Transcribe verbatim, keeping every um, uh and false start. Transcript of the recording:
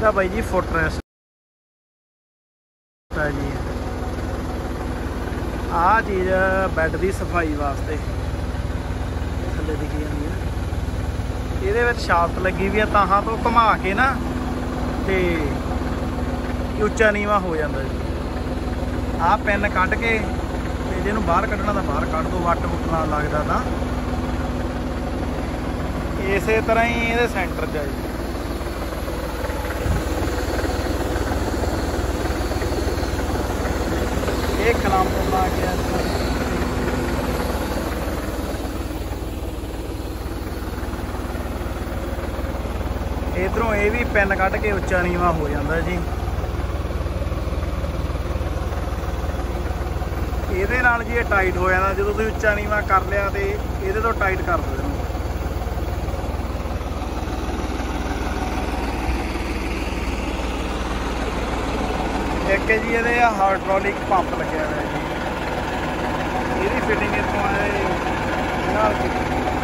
ਇਹਦਾ ਬਾਈ ਜੀ ਫੁੱਟ ਰੈਸਟ ਹੈ ਜੀ। ਆਹ ਚੀਜ਼ ਬੈੱਡ ਦੀ ਸਫਾਈ ਵਾਸਤੇ ਥੱਲੇ ਦਿਖੀ ਜਾਂਦੀ ਹੈ। ਇਹਦੇ ਵਿੱਚ ਸ਼ਾਫਟ ਲੱਗੀ ਵੀ ਆ, ਤਾਹਾਂ ਤੋਂ ਘੁਮਾ ਕੇ ਨਾ ਤੇ ਉੱਚਾ ਨੀਵਾਂ ਹੋ ਜਾਂਦਾ ਜੀ। ਆਹ ਪੈਨ ਕੱਢ ਕੇ ਤੇ ਜਿਹਨੂੰ ਬਾਹਰ ਕੱਢਣਾ ਤਾਂ ਬਾਹਰ ਕੱਢ ਦੋ, ਵੱਟ ਵੁੱਟ ਨਾਲ ਲੱਗਦਾ ਤਾਂ। ਇਸੇ ਤਰ੍ਹਾਂ ਹੀ ਇਹਦੇ ਸੈਂਟਰ 'ਚ ਆ ਜੀ। ਇਹ ਕਲੰਪ ਲਾ ਗਿਆ इधरों ये भी पेन कट के उच्चा नीवा हो जाता जी। ये नाल जी ये टाइट हो जाता जो तुम उच्चा नीवा कर लिया तो ये तो टाइट कर दो। एक जी ये हाइड्रोलिक पंप लगे हुआ है जी, ये फिटिंग इतों